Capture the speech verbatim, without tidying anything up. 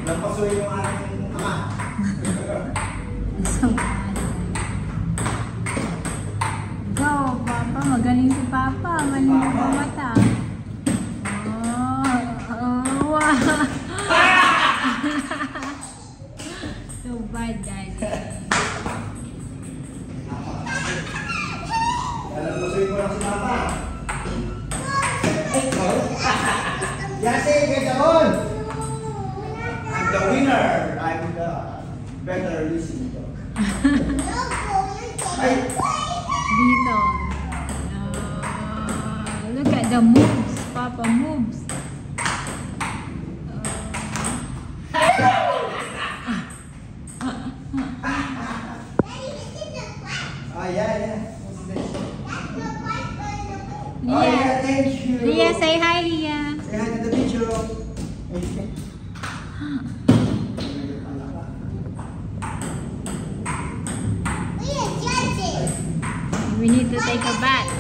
Napasuin yung aking ama. Go, Papa. Magaling si Papa. Magaling pa mata. Oh, oh, wow. So bad, Daddy. Napasuin mo lang si Papa. Yasi, get on! I'm the winner. I'm the better Lising dog. Ay! Dito. Uh, look at the moves. Papa moves. Oh, yeah, yeah. What's this? Leah. Oh, yeah, thank you. Leah, say hi, Leah. Say hi to the video. We need to take a bath.